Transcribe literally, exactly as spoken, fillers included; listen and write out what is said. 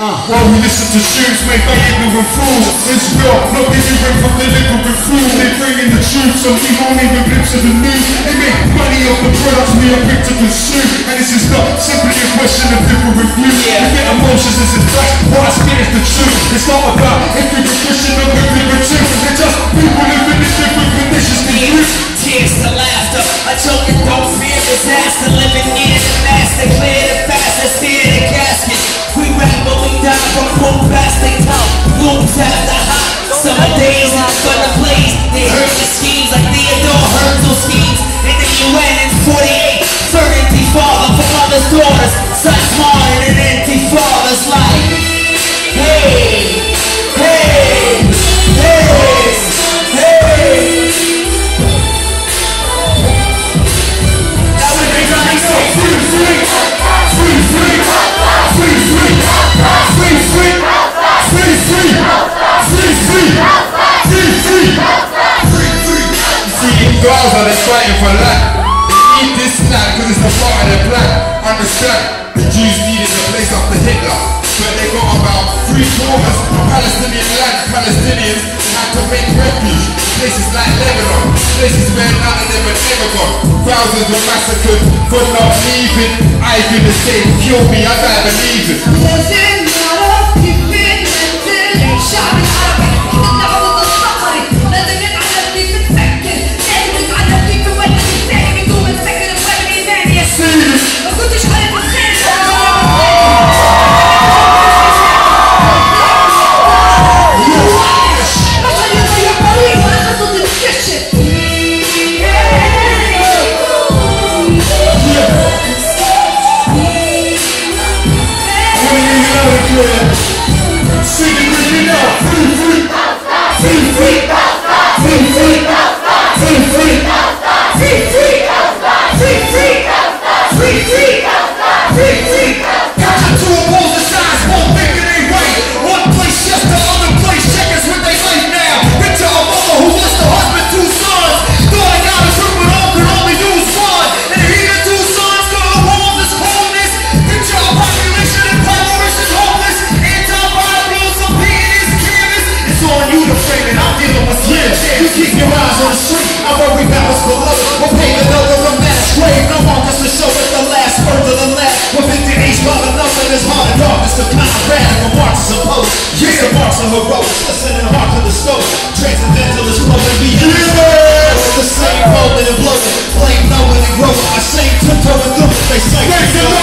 While we listen to tunes made by ignorant fools. It's real, not ignorant from the ignorant fool. They bring in the truth, some people won't even glimpse of the news. They make money off the products we are quick to consume. And this is not simply a question of different views. We get emotions, this is facts, what I spit is the truth. It's not about if you're a Christian or ignorant too. They're just people living in different conditions. Tears to laughter, a joke and don't fear disaster. Living near the master, clear the fast and steer the casket. We rap but we die from cold plastic top. Loops after hot summer days in the blaze. They heard the schemes like Theodore Herzl schemes. In the U N in forty-eight, third intifada for mothers' daughters. Such more than an intifada's life. Hey, hey, hey, hey. Gaza, they're fighting for land. They need this land because it's the part of their plan. Understand, the Jews needed a place after Hitler, but they got about three quarters of Palestinian land. Palestinians had to make refuge. Places like Lebanon, places where none of them had ever gone. Thousands were massacred for not leaving. I do the same, kill me, I die believing. Listening hard to the stove, transcendental is flowing beyond the same moment and blowing, flame knowing and growing. I sing tiptoeing through it, they say.